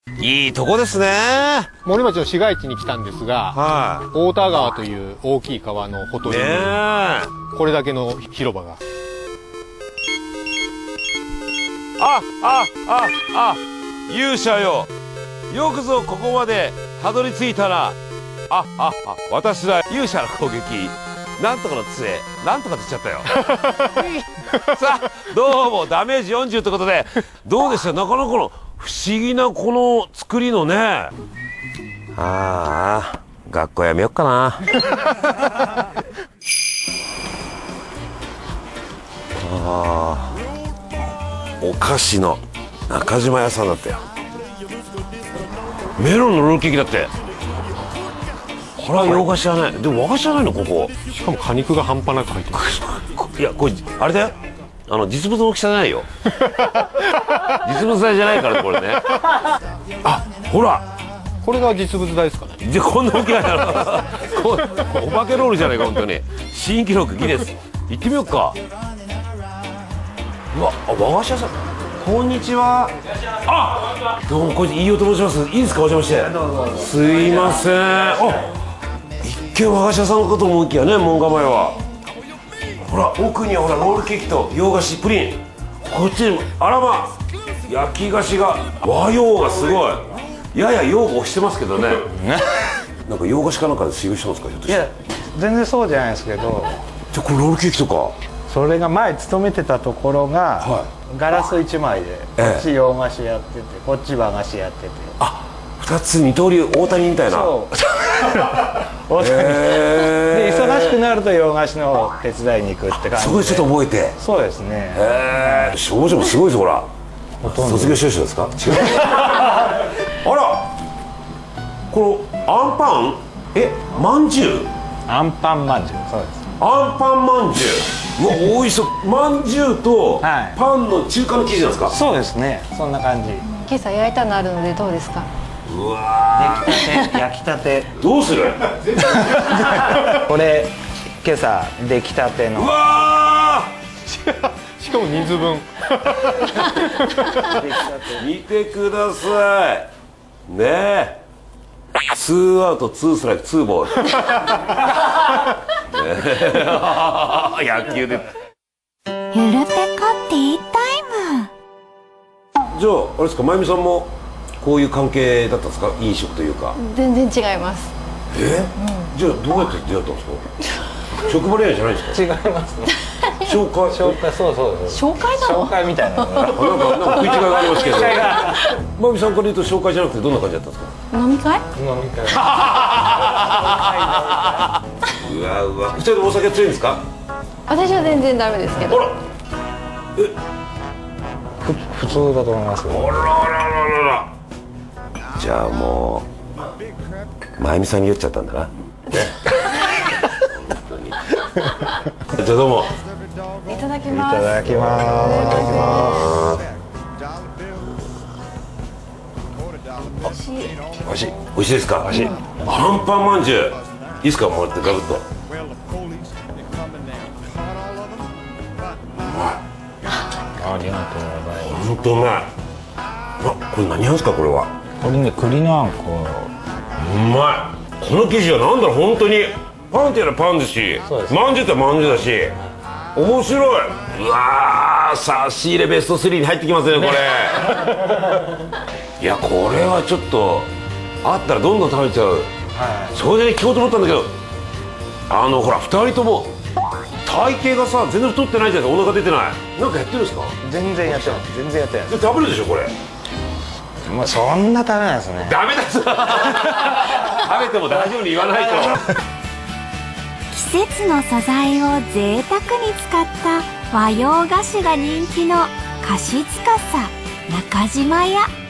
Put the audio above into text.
いいとこですね。 森町の市街地に来たんですが、 は太田川という大きい川のほとい。 りに、 ねえ。 これだけの広場が。 勇者よ。よくぞここまでたどり着いたな。私は勇者の攻撃。なんとかの杖、なんとかって言っちゃったよ。さあ、どうもダメージ40ってことで、どうでしたなかなかの不思議なこの作りのね。学校やめよっかな。お菓子の中島屋さんだったよ。メロンのロールケーキだって。これは洋菓子じゃない。でも和菓子じゃないのここ。 しかも果肉が半端なく入ってます。 いやこれあれだよ。実物の大きさじゃないよ。実物大じゃないからこれね。ほら。 これが実物大ですかね。 じゃこんな大きなの。お化けロールじゃないか本当に。新記録ギネス。行ってみようか。うわ、和菓子屋さん。こんにちは。どうも、これ飯尾と申します。いいですか、お邪魔して。どうぞ。すいません。一見和菓子屋さんかと思いきやね、門構えは。ほら、奥にはほらロールケーキと洋菓子プリン。こっちにもあらま、焼き菓子が和洋がすごい。やや洋を押してますけどね。なんか洋菓子かなんかで修行したんですか、ひょっとして。 いや全然そうじゃないですけど。 じゃあこれロールケーキとか。 それが前勤めてたところが、ガラス1枚でこっち洋菓子やっててこっち和菓子やってて、 2つ二刀流大谷みたいな。 そう大谷で忙しくなると洋菓子の手伝いに行くって感じで、 そこでちょっと覚えて。 そうですね。 少女もすごいぞほら。卒業証書ですか。違う。あら、このあんパン、まんじゅう。 あんパンまんじゅう。そうです。 あんパンまんじゅう。うわ、美味しそう。まんじゅうとパンの中華の生地なんですか。 そうですね、そんな感じ。 今朝焼いたのあるのでどうですか。 うわー、焼きたて。 どうする。 これ今朝出来たての。 うわしかも人数分。 見てくださいねえ。2アウト2ストライク2ボール。野球でゆるぺこティータイム。 じゃああれですか、まゆみさんもこういう関係だったんですか、飲食というか。 全然違います。 じゃあどうやって出会ったんですか。職場恋愛じゃないんですか。 違いますね。 紹介。 そう紹介なの。 紹介みたいな。 なんか食い違いがありますけど。まゆみさんから言うと紹介じゃなくてどんな感じだったんですか。 飲み会。 うわうわ。2人ともお酒強いんですか。 私は全然ダメですけど。 普通だと思います。 あらららら。じゃあもうまゆみさんに酔っちゃったんだな。じゃあどうも。 いただきます。 いただきます。 美味しい。美味しいですか。美味しい。あんパンまんじゅう。いいですか、もらってガブッと。 ありがとうございます。 本当うまい。これ何あんすかこれは。 これね、栗のあんこ。 うまい。この生地はなんだろう、本当にパンってやらパンですし、まんじゅうってまんじゅうだし、面白い。うわー、差し入れベスト3に入ってきますねこれ。いや、これはちょっとあったらどんどん食べちゃう。それで聞こうと思ったんだけど、ほら2人とも体型がさ全然太ってないじゃないですか。お腹出てない。なんかやってるんですか。 全然やってない。全然やってない。 で食べるでしょこれ。 もうそんな食べないですね。 ダメだ。食べても大丈夫に言わないと。 季節の素材を贅沢に使った和洋菓子が人気の菓子司中島屋。